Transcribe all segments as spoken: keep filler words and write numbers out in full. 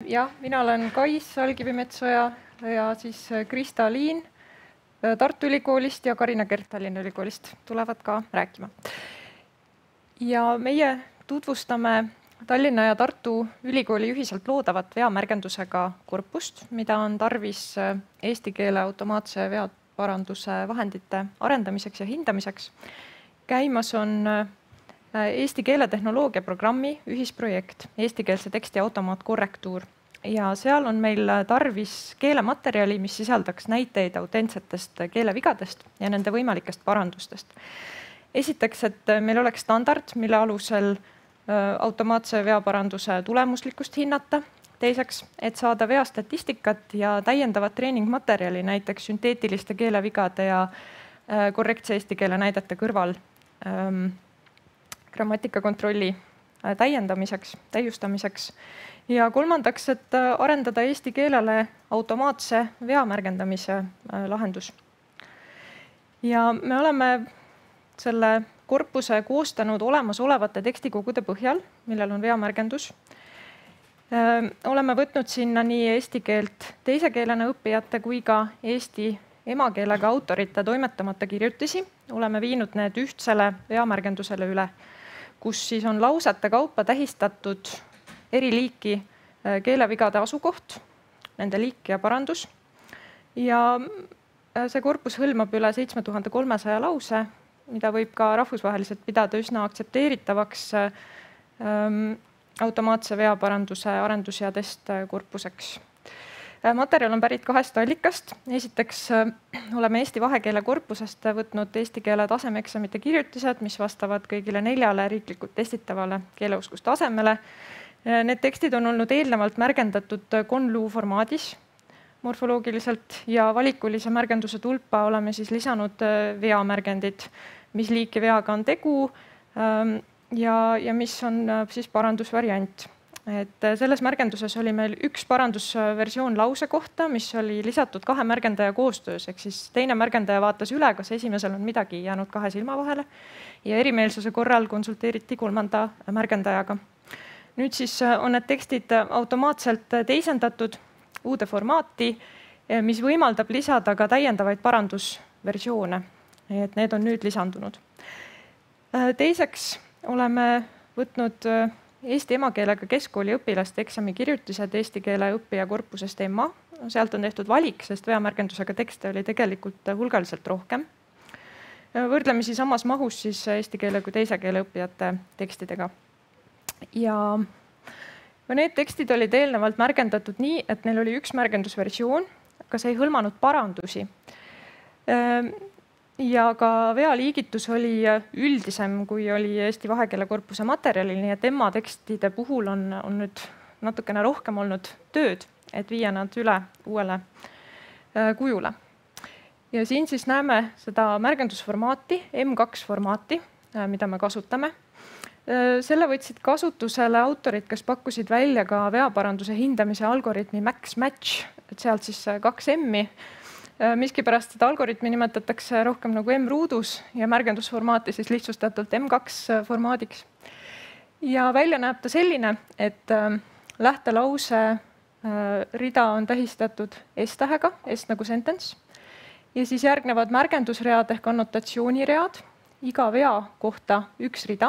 Jah, mina olen Kais Algivimetsoja ja siis Krista Liin Tartu Ülikoolist ja Karina Kert Tallinna Ülikoolist tulevad ka rääkima. Ja meie tutvustame Tallinna ja Tartu Ülikooli ühiselt loodavat veamärgendusega korpust, mida on tarvis eesti keele automaatse veaparanduse vahendite arendamiseks ja hindamiseks. Käimas on Eesti keeletehnoloogia programmi ühisprojekt eestikeelse teksti automaatkorrektuur ja seal on meil tarvis keelematerjali, mis sisaldaks näiteid autentsetest keelevigadest ja nende võimalikest parandustest. Esiteks, et meil oleks standard, mille alusel automaatse veaparanduse tulemuslikkust hinnata. Teiseks, et saada veastatistikat ja täiendavat treeningmaterjali, näiteks sünteetiliste keelevigade ja korrektse eesti keele näidete kõrval ähm, grammatikakontrolli täiendamiseks, täiustamiseks. Ja kolmandaks, et arendada eesti keelele automaatse veamärgendamise lahendus. Ja me oleme selle korpuse koostanud olemasolevate tekstikogude põhjal, millel on veamärgendus. Oleme võtnud sinna nii eesti keelt teise keelena õppijate kui ka eesti emakeelega autorite toimetamata kirjutisi. Oleme viinud need ühtsele veamärgendusele üle, kus siis on lausete kaupa tähistatud eri liiki keelevigade asukoht, nende liik ja parandus. Ja see korpus hõlmab üle seitse tuhat kolmesaja lause, mida võib ka rahvusvaheliselt pidada üsna aktsepteeritavaks ähm, automaatse veaparanduse arendus- ja testkorpuseks. Materjal on pärit kahest allikast. Esiteks oleme Eesti vahekeele korpusest võtnud eesti keele tasemeeksamite kirjutised, mis vastavad kõigile neljale riiklikult testitavale keeleoskustasemele. Need tekstid on olnud eelnevalt märgendatud Conlu formaadis morfoloogiliselt ja valikulise märgenduse tulpa oleme siis lisanud veamärgendid, mis liiki veaga on tegu ja, ja mis on siis parandusvariant. Et selles märgenduses oli meil üks parandusversioon lause kohta, mis oli lisatud kahe märgendaja koostöös, ehk siis teine märgendaja vaatas üle, kas esimesel on midagi jäänud kahe silma vahele ja erimeelsuse korral konsulteeriti kolmanda märgendajaga. Nüüd siis on need tekstid automaatselt teisendatud uude formaati, mis võimaldab lisada ka täiendavaid parandusversioone. Et need on nüüd lisandunud. Teiseks oleme võtnud Eesti emakeelega keskkooli õpilaste eksami kirjutised eesti keele õppija korpusest EMMA. Sealt on tehtud valik, sest veamärgendusega tekste oli tegelikult hulgaliselt rohkem. Võrdlemisi samas mahus siis eesti keele kui teise keele õppijate tekstidega. Ja need tekstid olid eelnevalt märgendatud nii, et neil oli üks märgendusversioon, aga see ei hõlmanud parandusi. Ja ka vealiigitus oli üldisem, kui oli Eesti vahekeele korpuse materjalil, nii et EMMA tekstide puhul on, on nüüd natukene rohkem olnud tööd, et viia nad üle uuele kujule. Ja siin siis näeme seda märgendusformaati, M kaks formaati, mida me kasutame. Selle võtsid kasutusele autorid, kes pakkusid välja ka veaparanduse hindamise algoritmi Max Match, et sealt siis kaks M-i. Miskipärast seda algoritmi nimetatakse rohkem nagu M-ruudus ja märgendusformaati siis lihtsustatult M kaks formaadiks. Ja välja näeb ta selline, et lähtelause rida on tähistatud S-tähega, S nagu sentence, ja siis järgnevad märgendusread ehk annotatsiooniread, iga vea kohta üks rida.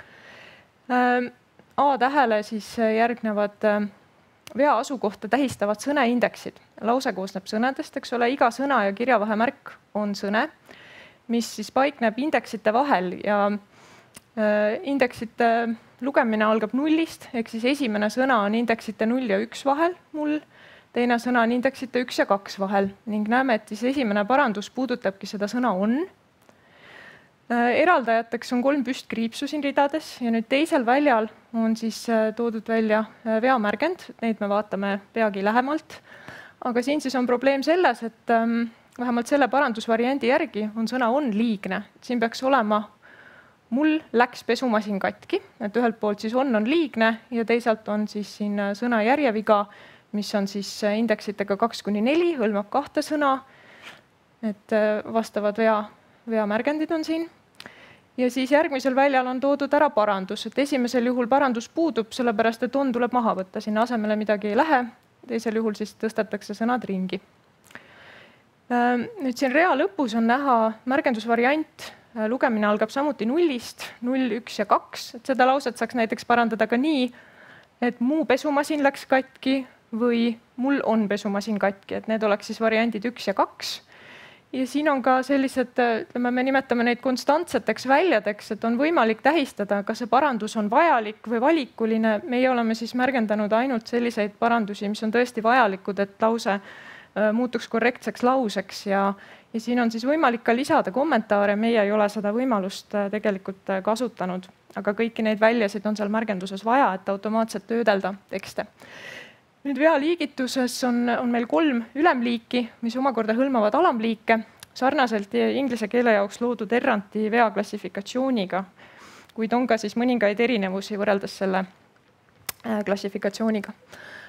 A-tähele siis järgnevad vea asukohta tähistavad sõneindeksid. Lause koosneb sõnadest, eks ole, iga sõna ja kirjavahemärk on sõne, mis siis paikneb indeksite vahel ja indeksite lugemine algab nullist, ehk siis esimene sõna on indeksite null ja üks vahel mul, teine sõna on indeksite üks ja kaks vahel ning näeme, et siis esimene parandus puudutabki seda sõna on. Eraldajateks on kolm püstkriipsu siin ridades ja nüüd teisel väljal on siis toodud välja veamärgend, neid me vaatame peagi lähemalt. Aga siin siis on probleem selles, et vähemalt selle parandusvariandi järgi on sõna on liigne. Siin peaks olema mul läks pesumasin katki, et ühelt poolt siis on on liigne ja teisalt on siis siin sõna järjeviga, mis on siis indeksitega kaks kuni neli, hõlmab kahte sõna, et vastavad vea, veamärgendid on siin. ja siis järgmisel väljal on toodud ära parandus, et esimesel juhul parandus puudub, sellepärast et on tuleb maha võtta, sinna asemele midagi ei lähe, teisel juhul siis tõstetakse sõnad ringi. Nüüd siin rea lõpus on näha märgendusvariant, lugemine algab samuti nullist, null, üks ja kaks, et seda lauset saaks näiteks parandada ka nii, et mu pesumasin läks katki või mul on pesumasin katki, et need oleks siis variandid üks ja kaks. Ja siin on ka sellised, ütleme, me nimetame neid konstantseteks väljadeks, et on võimalik tähistada, kas see parandus on vajalik või valikuline. Meie oleme siis märgendanud ainult selliseid parandusi, mis on tõesti vajalikud, et lause muutuks korrektseks lauseks ja, ja siin on siis võimalik ka lisada kommentaare. Meie ei ole seda võimalust tegelikult kasutanud, aga kõiki neid väljasid on seal märgenduses vaja, et automaatselt töödelda tekste. Nüüd vea liigituses on, on meil kolm ülemliiki, mis omakorda hõlmavad alamliike, sarnaselt inglise keele jaoks loodud erranti vea klassifikatsiooniga, kuid on ka siis mõningaid erinevusi võrreldes selle klassifikatsiooniga.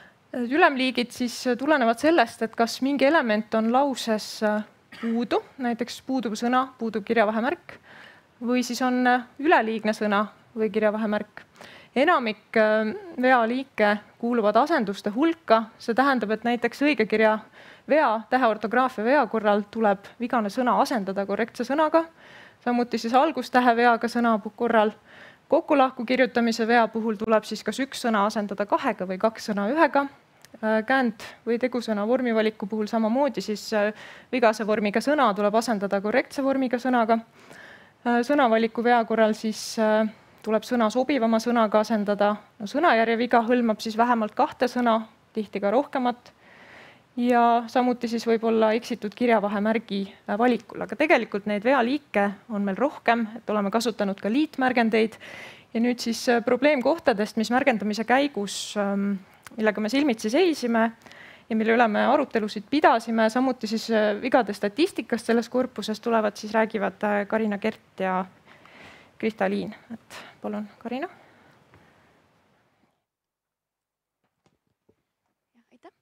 Ülemliigid siis tulenevad sellest, et kas mingi element on lauses puudu, näiteks puudub sõna, puudub kirjavahemärk, või siis on üleliigne sõna või kirjavahemärk. Enamik vealiike kuuluvad asenduste hulka, see tähendab, et näiteks õigekirja vea, täheortograafia vea korral tuleb vigane sõna asendada korrektse sõnaga, samuti siis algustähe veaga sõna korral. Kokkulahku kirjutamise vea puhul tuleb siis kas üks sõna asendada kahega või kaks sõna ühega. Käänd või tegusõna vormivaliku puhul samamoodi siis vigase vormiga sõna tuleb asendada korrektse vormiga sõnaga. Sõnavaliku vea korral siis tuleb sõna sobivama sõnaga asendada. No, sõnajärje viga hõlmab siis vähemalt kahte sõna, tihti ka rohkemat. Ja samuti siis võib olla eksitud kirjavahemärgi valikul, aga tegelikult neid vealiike on meil rohkem, et oleme kasutanud ka liitmärgendeid. Ja nüüd siis probleemkohtadest, mis märgendamise käigus, millega me silmitsi seisime ja mille üle me arutelusid pidasime, samuti siis vigade statistikast selles korpuses tulevad, siis räägivad Karina Kert ja Krista Liin. Et palun, Karina. Aitäh.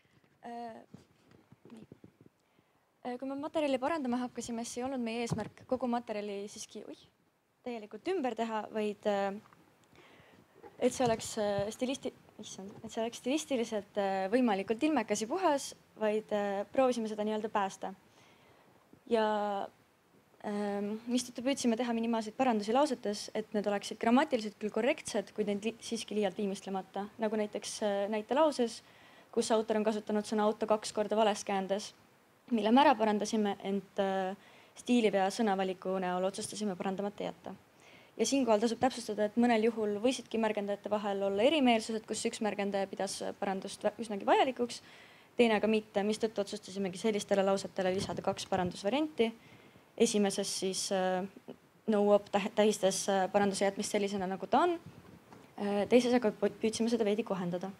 Kui me materjali parandama hakkasime, siis ei olnud meie eesmärk kogu materjali siiski oih, täielikult ümber teha, vaid et see oleks stilisti, issand, et see oleks stilistiliselt võimalikult ilmekas ja puhas, vaid proovisime seda nii-öelda päästa. Ja mistõttu püüdsime teha minimaalseid parandusi lausetes, et need oleksid grammatiliselt küll korrektsed, kuid need siiski liialt viimistlemata. Nagu näiteks näite lauses, kus autor on kasutanud sõna auto kaks korda vales käändes, mille me ära parandasime, ent stiilivea sõnavaliku näol otsustasime parandamata jätta. Ja siinkohal tasub täpsustada, et mõnel juhul võisidki märgendajate vahel olla erimeelsused, kus üks märgendaja pidas parandust üsnagi vajalikuks, teine aga mitte, mistõttu otsustasimegi sellistele lausetele lisada kaks parandusvarianti. Esimeses siis no-op tähistas paranduse jätmist sellisena, nagu ta on. Teises aga püüdsime seda veidi kohendada.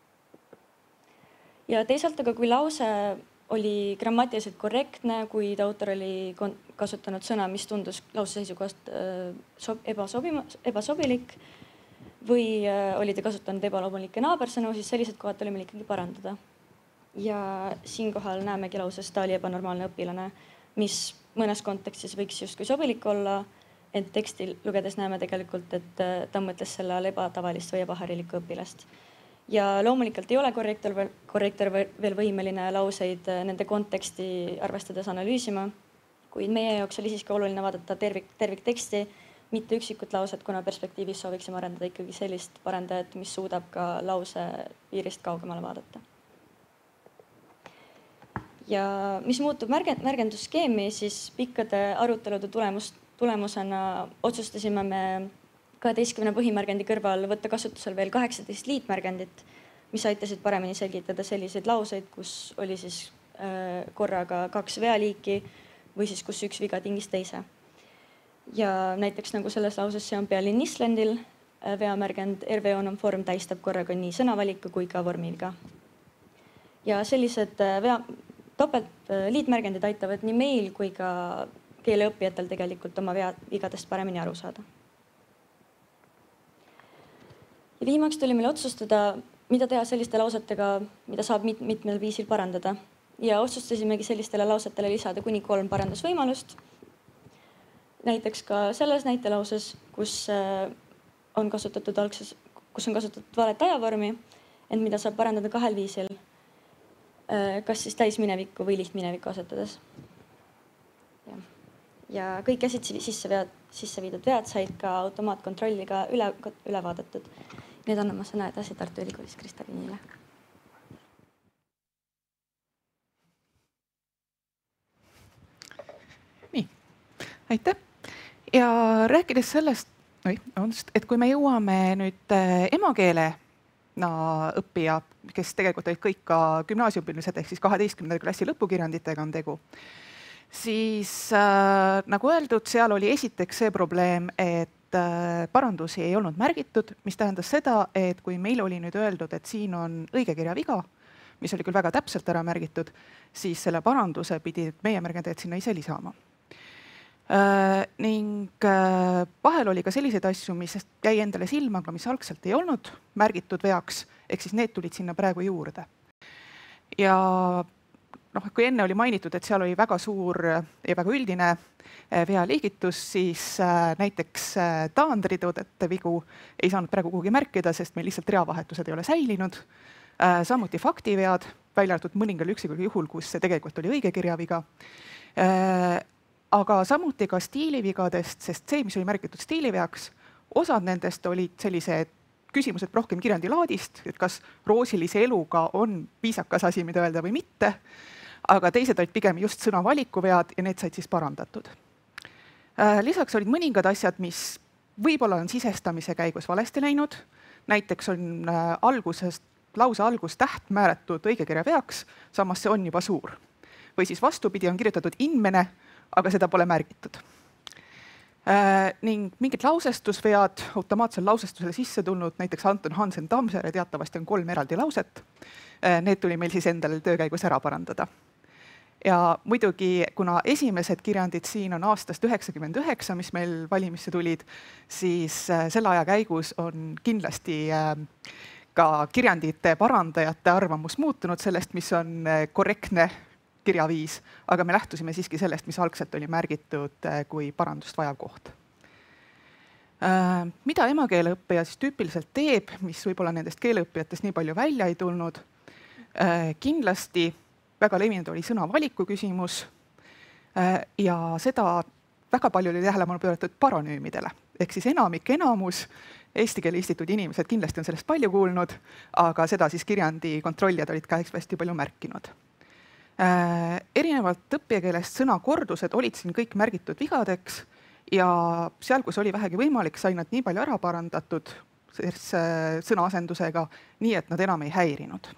Ja teisalt aga, kui lause oli grammatiliselt korrektne, kuid autor oli kasutanud sõna, mis tundus lause seisukohast ebasobilik või oli ta kasutanud ebaloomulikke naabersõnu, siis sellised kohad tuli meil ikkagi parandada. Ja siinkohal näemegi lauses ta oli ebanormaalne õpilane, mis mõnes kontekstis võiks justkui sobilik olla, ent teksti lugedes näeme tegelikult, et ta mõtles selle all ebatavalist või ebaharilikku õpilast. Ja loomulikult ei ole korrektor, korrektor veel võimeline lauseid nende konteksti arvestades analüüsima, kuid meie jaoks oli siiski oluline vaadata tervik, tervikteksti, mitte üksikut lauset, kuna perspektiivis sooviksime arendada ikkagi sellist parandajat, mis suudab ka lause piirist kaugemale vaadata. Ja mis muutub märgendusskeemi, siis pikkade arutelude tulemus, tulemusena otsustasime me kaheteistkümne põhimärgendi kõrval võtta kasutusel veel kaheksateist liitmärgendit, mis aitasid paremini selgitada selliseid lauseid, kus oli siis korraga kaks vealiiki või siis kus üks viga tingis teise. Ja näiteks nagu selles lauses see on pealinn Islandil, veamärgend R V on form tähistab korraga nii sõnavaliku kui ka vormiga. Ja sellised vea topelt liitmärgendid aitavad nii meil kui ka keeleõppijatel tegelikult oma vigadest paremini aru saada. Ja viimaks tuli meil otsustada, mida teha selliste lausetega, mida saab mit mitmel viisil parandada. Ja otsustasimegi sellistele lausetele lisada kuni kolm parandusvõimalust. näiteks ka selles näitelauses, kus on kasutatud algses, kus on kasutatud valet ajavormi, et mida saab parandada kahel viisil, kas siis täisminevikku või lihtminevikku asutades. Ja, ja kõik käsitsi sisse, vead, sisse viidud vead said ka automaatkontrolliga üle, üle vaadatud. Nüüd annan ma sõna edasi Tartu Ülikoolis Krista Liinile. Nii, aitäh. Ja rääkides sellest, et kui me jõuame nüüd emakeele no, õppija, kes tegelikult olid kõik ka gümnaasiumiõpilased ehk siis kaheteistkümnenda klassi lõpukirjanditega on tegu, siis äh, nagu öeldud, seal oli esiteks see probleem, et äh, parandusi ei olnud märgitud, mis tähendas seda, et kui meil oli nüüd öeldud, et siin on õigekirja viga, mis oli küll väga täpselt ära märgitud, siis selle paranduse pidi meie märgendajad sinna ise lisama. Uh, ning uh, vahel oli ka selliseid asju, mis jäi endale silma, aga mis algselt ei olnud märgitud veaks, ehk siis need tulid sinna praegu juurde. Ja noh, kui enne oli mainitud, et seal oli väga suur ja väga üldine vealiigitus, siis uh, näiteks uh, taandritoodete vigu ei saanud praegu kuhugi märkida, sest meil lihtsalt reavahetused ei ole säilinud. Uh, samuti faktivead, välja arvatud mõningal üksikul juhul, kus see tegelikult oli õigekirjaviga. Uh, aga samuti ka stiilivigadest, sest see, mis oli märgitud stiiliveaks, osad nendest olid sellised küsimused rohkem kirjandilaadist, et kas roosilise eluga on viisakas asi, mida öelda või mitte, aga teised olid pigem just sõnavalikuvead ja need said siis parandatud. Lisaks olid mõningad asjad, mis võib-olla on sisestamise käigus valesti läinud, näiteks on algusest, lause algustäht määratud õigekirja veaks, samas see on juba suur. Või siis vastupidi on kirjutatud inmene, aga seda pole märgitud. Äh, ning mingid lausestusvead automaatsel lausestusele sisse tulnud, näiteks Anton Hansen Tammsaare teatavasti on kolm eraldi lauset. Äh, need tuli meil siis endale töö käigus ära parandada. Ja muidugi, kuna esimesed kirjandid siin on aastast üheksakümmend üheksa, mis meil valimisse tulid, siis äh, selle aja käigus on kindlasti äh, ka kirjandite parandajate arvamus muutunud sellest, mis on äh, korrektne kirjaviis, aga me lähtusime siiski sellest, mis algselt oli märgitud kui parandust vajav koht. Mida emakeeleõppija siis tüüpiliselt teeb, mis võib-olla nendest keeleõppijatest nii palju välja ei tulnud? Kindlasti väga levinud oli sõnavaliku küsimus ja seda väga palju oli tähelepanu pööratud paronüümidele. Ehk siis enamik, enamus Eesti Keele Instituudi inimesed kindlasti on sellest palju kuulnud, aga seda siis kirjandi kontrollijad olid ka hästi palju märkinud. Äh, erinevalt õppijakeelest sõnakordused olid siin kõik märgitud vigadeks ja seal, kus oli vähegi võimalik, sai nad nii palju ära parandatud sõnaasendusega, nii et nad enam ei häirinud.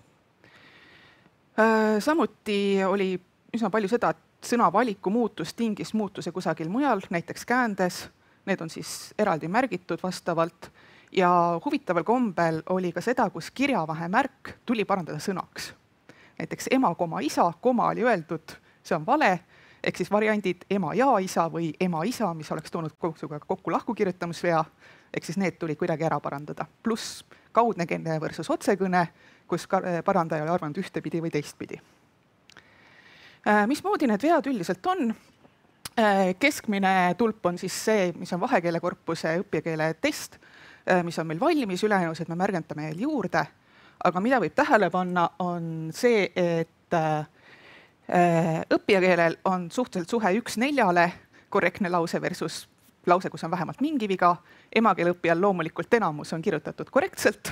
Äh, samuti oli üsna palju seda, et sõnavaliku muutus tingis muutuse kusagil mujal, näiteks käändes, need on siis eraldi märgitud vastavalt ja huvitaval kombel oli ka seda, kus kirjavahemärk tuli parandada sõnaks. Näiteks ema, koma, isa, koma oli öeldud, see on vale, ehk siis variandid ema ja isa või ema isa, mis oleks toonud kokku lahku kirjutamisvea, ehk siis need tuli kuidagi ära parandada. Pluss kaudne kõne versus otsekõne, kus parandaja oli arvanud ühtepidi või teistpidi. Mismoodi need vead üldiselt on? Keskmine tulp on siis see, mis on vahekeelekorpuse õppijakeele test, mis on meil valmis, ülejäänud me märgendame veel juurde. Aga mida võib tähele panna, on see, et õppijakeelel on suhteliselt suhe üks neljale korrektne lause versus lause, kus on vähemalt mingi viga. Emakeele õppijal loomulikult enamus on kirjutatud korrektselt.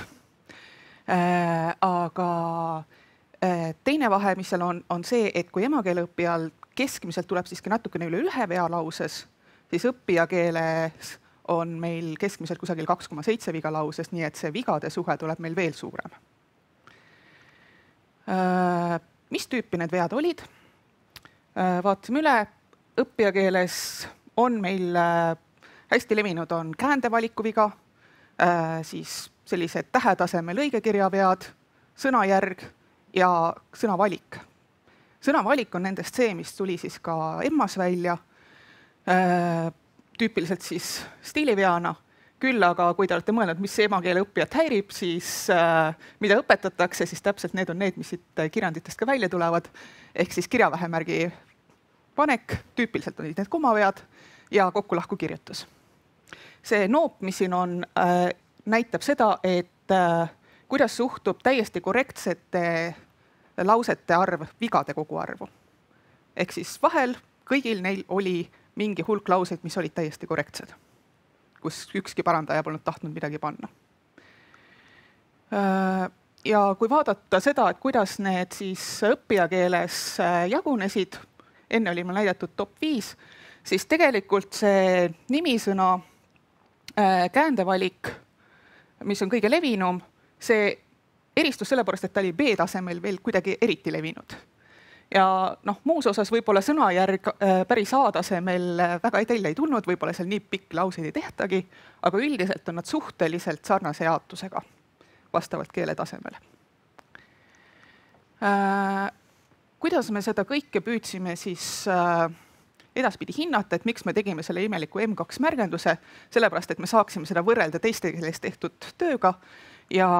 Aga teine vahe, mis seal on, on see, et kui emakeele õppijal keskmiselt tuleb siiski natukene üle ühe vea lauses, siis õppijakeeles on meil keskmiselt kusagil kaks koma seitse viga lauses, nii et see vigade suhe tuleb meil veel suurem. Mis tüüpi need vead olid? Vaatasime üle, õppijakeeles on meil hästi levinud on käändevaliku viga, siis sellised tähetasemel õigekirjavead, sõnajärg ja sõnavalik. Sõnavalik on nendest see, mis tuli siis ka emmas välja, tüüpiliselt siis stiiliveana. Küll aga kui te olete mõelnud, mis emakeele õppijat häirib, siis äh, mida õpetatakse, siis täpselt need on need, mis siit kirjanditest ka välja tulevad. Ehk siis kirjavahemärgi panek, tüüpiliselt on need komavead ja kokku-lahku kirjutus. See noop, mis siin on, näitab seda, et kuidas suhtub täiesti korrektsete lausete arv vigade koguarvu. Ehk siis vahel kõigil neil oli mingi hulk lauseid, mis olid täiesti korrektsed, kus ükski parandaja polnud tahtnud midagi panna. Ja kui vaadata seda, et kuidas need siis õppijakeeles jagunesid, enne oli meil näidatud top viis, siis tegelikult see nimisõna käändevalik, mis on kõige levinum, see eristus sellepärast, et ta oli B-tasemel veel kuidagi eriti levinud. Ja noh, muus osas võib-olla sõnajärg päris A-tasemel väga teile ei tulnud, võib-olla seal nii pikk lauseid ei tehtagi, aga üldiselt on nad suhteliselt sarnase jaotusega vastavalt keele tasemele. Kuidas me seda kõike püüdsime siis edaspidi hinnata, et miks me tegime selle imeliku M kaks märgenduse, sellepärast, et me saaksime seda võrrelda teiste keeles tehtud tööga ja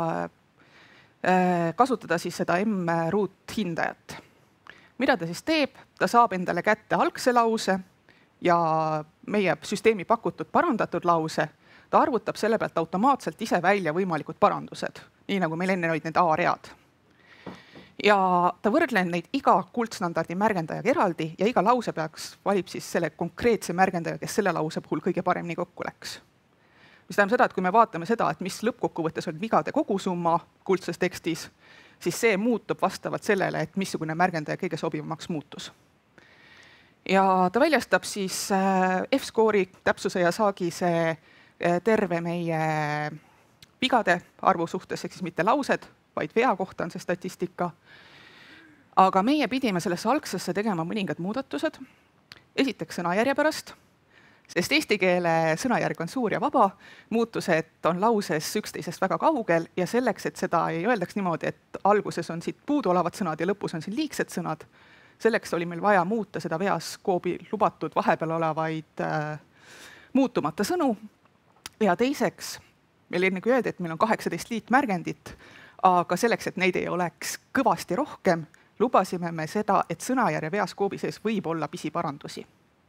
kasutada siis seda M-root hindajat. Mida ta siis teeb? Ta saab endale kätte algse lause ja meie süsteemi pakutud parandatud lause. Ta arvutab selle pealt automaatselt ise välja võimalikud parandused, nii nagu meil enne olid need A-read. Ja ta võrdleb neid iga kuldstandardi märgendajaga eraldi ja iga lause peaks valib siis selle konkreetse märgendaja, kes selle lause puhul kõige paremini kokku läks. Mis tähendab seda, et kui me vaatame seda, et mis lõppkokkuvõttes on vigade kogusumma kuldses tekstis, siis see muutub vastavalt sellele, et missugune märgendaja kõige sobivamaks muutus. Ja ta väljastab siis F-skoori täpsuse ja saagise terve meie vigade arvu suhtes, ehk siis mitte laused, vaid vea kohta on see statistika. Aga meie pidime sellesse algsesse tegema mõningad muudatused. Esiteks sõnajärje pärast, sest eesti keele sõnajärg on suur ja vaba, muutused on lauses üksteisest väga kaugel ja selleks, et seda ei öeldaks niimoodi, et alguses on siit puudu olevad sõnad ja lõpus on siin liigsed sõnad, selleks oli meil vaja muuta seda veas skoobi lubatud vahepeal olevaid äh, muutumata sõnu. Ja teiseks, meil enne kui öeldi, et meil on kaheksateist liitmärgendit, aga selleks, et neid ei oleks kõvasti rohkem, lubasime me seda, et sõnajärje veaskoobi sees võib olla pisiparandusi.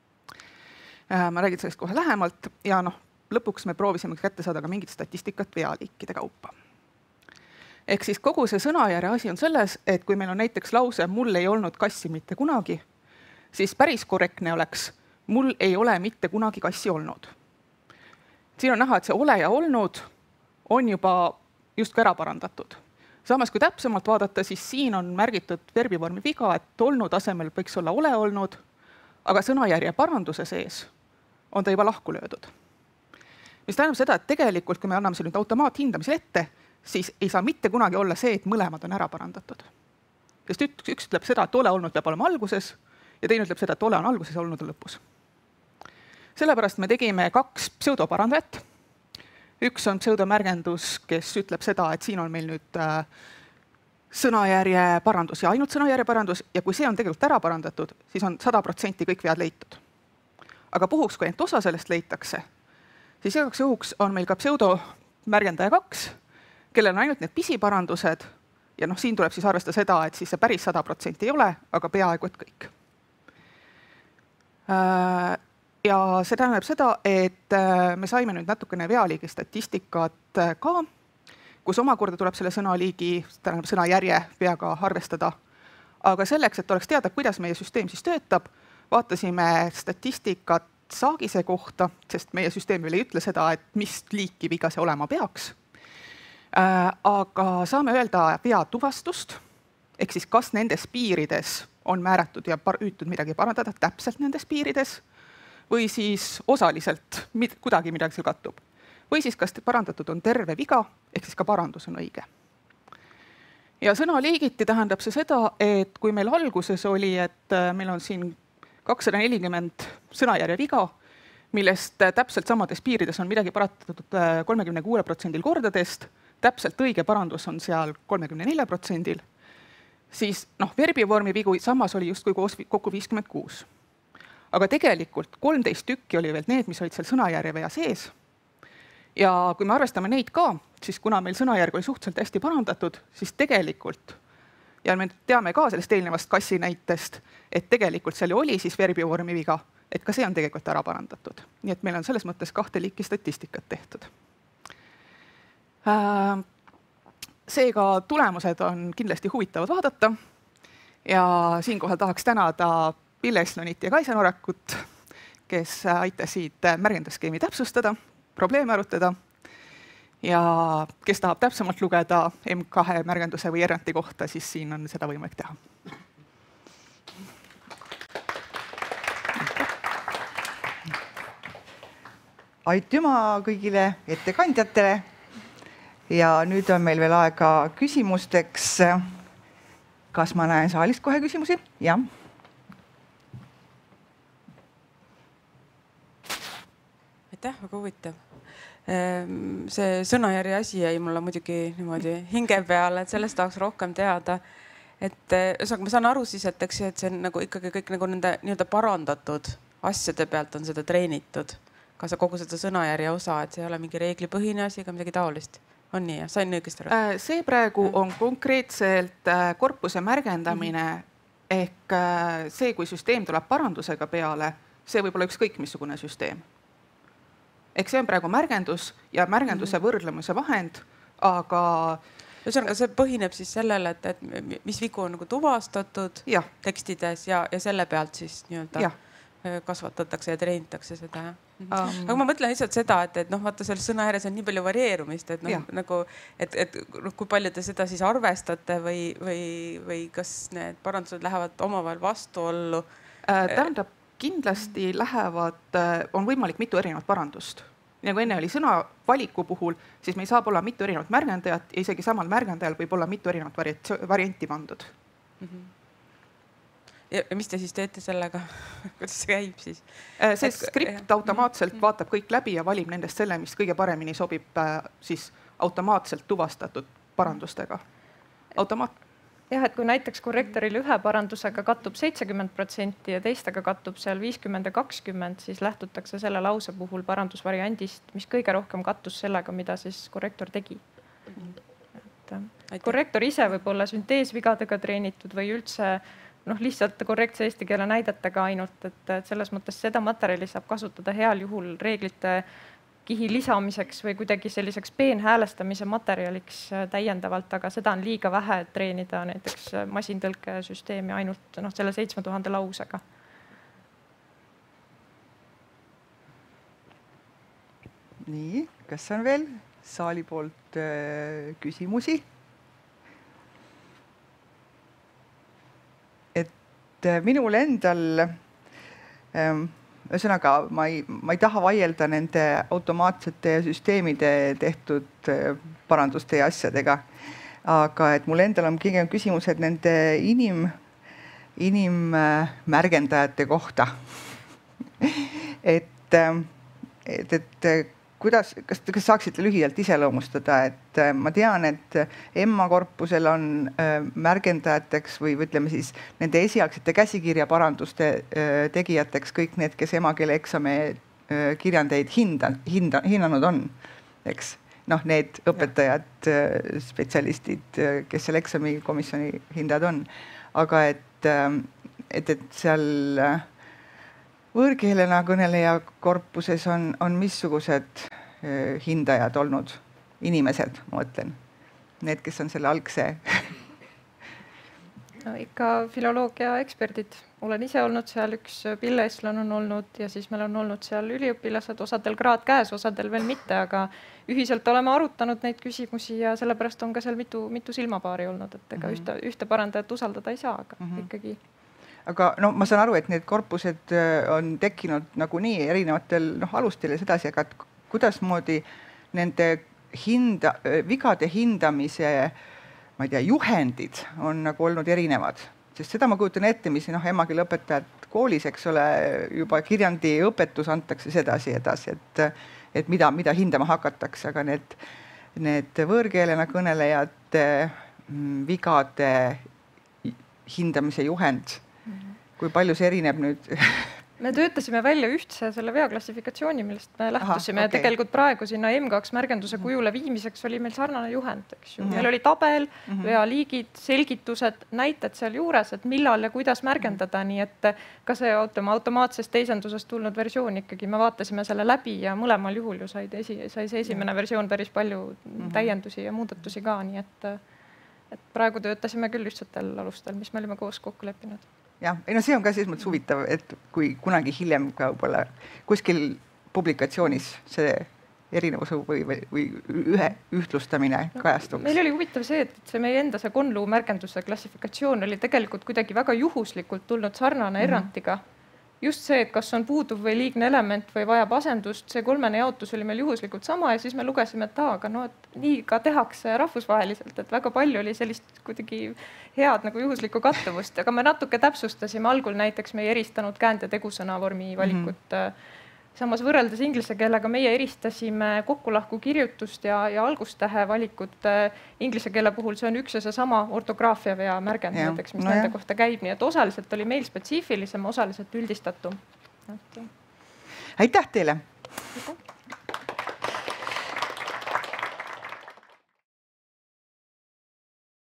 Ma räägin sellest kohe lähemalt ja noh, lõpuks me proovisime kätte saada ka mingit statistikat vealiikide kaupa. Ehk siis kogu see sõnajärje asi on selles, et kui meil on näiteks lause mul ei olnud kassi mitte kunagi, siis päris korrektne oleks mul ei ole mitte kunagi kassi olnud. Siin on näha, et see ole ja olnud on juba justkui ära parandatud. Samas, kui täpsemalt vaadata, siis siin on märgitud verbivormi viga, et olnud asemel võiks olla ole olnud, aga sõnajärje paranduse sees on ta juba lahku löödud. Mis tähendab seda, et tegelikult, kui me anname nüüd automaathindamisel ette, siis ei saa mitte kunagi olla see, et mõlemad on ära parandatud. Sest üks ütleb seda, et ole olnud peab olema alguses ja teine ütleb seda, et ole on alguses ja olnud on lõpus. Sellepärast me tegime kaks pseudoparandajat. Üks on pseudomärgendus, kes ütleb seda, et siin on meil nüüd äh, sõnajärje parandus ja ainult sõnajärje parandus ja kui see on tegelikult ära parandatud, siis on sada protsenti kõik vead leitud. Aga puhuks, kui ainult osa sellest leitakse, siis igaks juhuks on meil ka pseudomärgendaja kaks, kellel on ainult need pisiparandused ja noh, siin tuleb siis arvestada seda, et siis see päris sada protsenti ei ole, aga peaaegu et kõik. Äh, Ja see tähendab seda, et me saime nüüd natukene vealiigi statistikat ka, kus omakorda tuleb selle sõnaliigi, tähendab sõnajärje veaga arvestada. Aga selleks, et oleks teada, kuidas meie süsteem siis töötab, vaatasime statistikat saagise kohta, sest meie süsteem veel ei ütle seda, et mis liiki viga see olema peaks. Aga saame öelda vea tuvastust, ehk siis kas nendes piirides on määratud ja püütud midagi parandada täpselt nendes piirides, või siis osaliselt mid, kuidagi midagi seal kattub. Või siis kas parandatud on terve viga, ehk siis ka parandus on õige. Ja sõnaliigiti tähendab see seda, et kui meil alguses oli, et meil on siin kakssada nelikümmend sõnajärje viga, millest täpselt samades piirides on midagi parandatud kolmekümne kuue protsendil kordadest, täpselt õige parandus on seal kolmekümne nelja protsendil, siis noh, verbivormi vigu samas oli justkui kokku viiskümmend kuus. Aga tegelikult kolmteist tükki oli veel need, mis olid seal sõnajärje vea sees. Ja kui me arvestame neid ka, siis kuna meil sõnajärg oli suhteliselt hästi parandatud, siis tegelikult, ja me teame ka sellest eelnevast kassi näitest, et tegelikult seal oli siis verbivormi viga, et ka see on tegelikult ära parandatud. Nii et meil on selles mõttes kahte liiki statistikat tehtud. Seega tulemused on kindlasti huvitavad vaadata ja siinkohal tahaks tänada Pille Eslonit ja Kaisa Norakut, kes aitasid märgendusskeemi täpsustada, probleeme arutada ja kes tahab täpsemalt lugeda M kahe märgenduse või erandi kohta, siis siin on seda võimalik teha. Aitüma kõigile ettekandjatele ja nüüd on meil veel aega küsimusteks. Kas ma näen saalist kohe küsimusi? Jah. Aitäh, väga huvitav. See sõnajärje asi jäi mulle muidugi niimoodi hinge peale, et sellest tahaks rohkem teada. Et ühesõnaga, ma saan aru siis, et, eks, et see on nagu ikkagi kõik nagu nende nii-öelda parandatud asjade pealt on seda treenitud. Ka see kogu seda sõnajärje osa, et see ei ole mingi reeglipõhine asi ega midagi taolist. On nii, ja sain õigesti aru? See praegu on konkreetselt korpuse märgendamine ehk see, kui süsteem tuleb parandusega peale, see võib olla ükskõik missugune süsteem. Ehk see on praegu märgendus ja märgenduse võrdlemise vahend, aga ühesõnaga, see põhineb siis sellele, et, et mis vigu on nagu tuvastatud ja. tekstides ja, ja selle pealt siis nii-öelda kasvatatakse ja treenitakse seda. Um, aga ma mõtlen lihtsalt seda, et, et noh, vaata selles sõnajärjes on nii palju varieerumist, et, noh, nagu, et, et kui palju te seda siis arvestate või, või, või kas need parandused lähevad omavahel vastuollu? Tähendab, kindlasti lähevad, on võimalik mitu erinevat parandust. Nagu enne oli sõna valiku puhul, siis meil saab olla mitu erinevat märgendajat ja isegi samal märgendajal võib olla mitu erinevat varianti pandud. Mm-hmm. Ja mis te siis teete sellega? Kuidas see käib siis? See skript automaatselt vaatab kõik läbi ja valib nendest selle, mis kõige paremini sobib siis automaatselt tuvastatud parandustega. Automaat... Jah, et kui näiteks korrektoril ühe parandusega kattub seitsekümmend protsenti ja teistega kattub seal viiskümmend ja kakskümmend, siis lähtutakse selle lause puhul parandusvariandist, mis kõige rohkem kattus sellega, mida siis korrektor tegi. Et korrektor ise võib olla sünteesvigadega treenitud või üldse noh, lihtsalt korrektse eesti keele näidetega ainult, et selles mõttes seda materjali saab kasutada heal juhul reeglite kihi lisamiseks või kuidagi selliseks peenhäälestamise materjaliks täiendavalt, aga seda on liiga vähe treenida näiteks masintõlkesüsteemi ainult noh, selle seitsme tuhande lausega. Nii, kas on veel saali poolt äh, küsimusi? Minul endal, ühesõnaga, ma ei, ma ei taha vaielda nende automaatsete süsteemide tehtud paranduste ja asjadega, aga et mul endal on kõige küsimused nende inim, inimmärgendajate kohta. et, et, et kuidas, kas, kas saaksite lühidalt iseloomustada, et ma tean, et Emma korpusel on märgendajateks või ütleme siis nende esialgsete käsikirja paranduste tegijateks kõik need, kes emakeele eksami kirjandeid hinda, hinda, hinnanud on, eks. Noh, need õpetajad, spetsialistid, kes seal eksamikomisjoni hindad on. Aga et, et, et seal võõrkeelena kõneleja korpuses on, on missugused hindajad olnud inimesed, ma mõtlen. Need, kes on selle algse. No, ikka filoloogia eksperdid. Olen ise olnud seal, üks Pille Eslon on olnud ja siis meil on olnud seal üliõpilased, osadel kraad käes, osadel veel mitte, aga ühiselt oleme arutanud neid küsimusi ja sellepärast on ka seal mitu, mitu silmapaari olnud, et ega mm-hmm. ühte, ühte parandajat usaldada ei saa, aga mm-hmm. ikkagi. Aga no, ma saan aru, et need korpused on tekkinud nagu nii erinevatel noh, alustel ja sedasi, aga kuidas moodi nende hinda, vigade hindamise ma ei tea, juhendid on nagu olnud erinevad. Sest seda ma kujutan ette, mis noh, emakeele õpetajad koolis, eks ole, juba kirjandi õpetus antakse sedasi edasi, et, et mida, mida hindama hakatakse, aga need, need võõrkeelena kõnelejate vigade hindamise juhend, kui palju see erineb nüüd me töötasime välja ühtse selle veaklassifikatsiooni, millest me lähtusime. Aha, okay. Ja tegelikult praegu sinna M kaks märgenduse kujule viimiseks oli meil sarnane juhend, eks ju. Meil oli tabel, vealiigid, selgitused, näited seal juures, et millal ja kuidas märgendada, nii et ka see automaatsest teisendusest tulnud versioon ikkagi, me vaatasime selle läbi ja mõlemal juhul ju sai, esi, sai see esimene versioon päris palju täiendusi ja muudatusi ka, nii et, et praegu töötasime küll ühtsetel alustel, mis me olime koos kokku leppinud. Jah, ei no see on ka selles mõttes huvitav, et kui kunagi hiljem ka võib-olla kuskil publikatsioonis see erinevus või, või, või ühe ühtlustamine no, kajastuks. Meil oli huvitav see, et see meie enda see Conlu märgenduse klassifikatsioon oli tegelikult kuidagi väga juhuslikult tulnud sarnane mm-hmm. errandiga. Just see, et kas on puuduv või liigne element või vajab asendust, see kolmene jaotus oli meil juhuslikult sama ja siis me lugesime, et aa, aga no, et nii ka tehakse rahvusvaheliselt, et väga palju oli sellist kuidagi head nagu juhuslikku kattuvust, aga me natuke täpsustasime algul näiteks meie eristanud käänd- ja tegusõna vormi valikut. Mm-hmm. Samas võrreldes inglise keelega meie eristasime kokkulahku kirjutust ja, ja algustähe valikut. Inglise keele puhul see on üks ja see sama ortograafia vea märgend, näiteks, mis no nende jah. kohta käib, nii et osaliselt oli meil spetsiifilisem, osaliselt üldistatum. Aitäh teile! Aitäh!